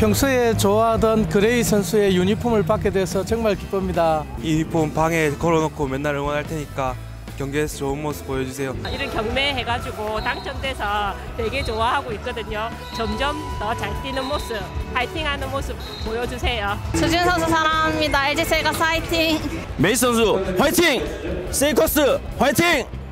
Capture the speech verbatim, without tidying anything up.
평소에 좋아하던 그레이 선수의 유니폼을 받게 돼서 정말 기쁩니다. 유니폼 방에 걸어놓고 맨날 응원할 테니까 경기에서 좋은 모습 보여주세요. 이런 경매 해가지고 당첨돼서 되게 좋아하고 있거든요. 점점 더 잘 뛰는 모습, 파이팅하는 모습 보여주세요. 수진 선수 사랑합니다. 엘지 셀가스 화이팅! 메이스 선수 화이팅! 세이커스 화이팅!